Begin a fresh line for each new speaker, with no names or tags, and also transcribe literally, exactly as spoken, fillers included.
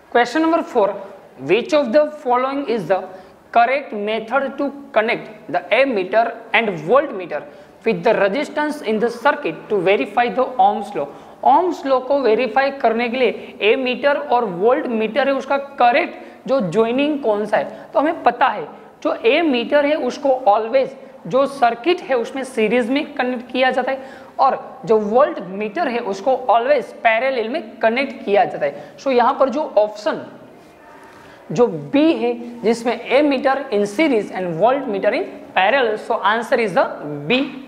Question number four. Which of the following is the correct method to connect the ammeter and voltmeter with the resistance in the circuit to verify the Ohm's law? Ohm's law को verify करने के लिए ammeter और voltmeter है उसका correct जो joining कौन सा है, तो हमें पता है जो ए मीटर है उसको ऑलवेज जो सर्किट है उसमें सीरीज में कनेक्ट किया जाता है और जो वोल्ट मीटर है उसको ऑलवेज पैरेलल में कनेक्ट किया जाता है। सो so, यहाँ पर जो ऑप्शन जो बी है जिसमें ammeter in series and voltmeter in parallel, so answer is the B.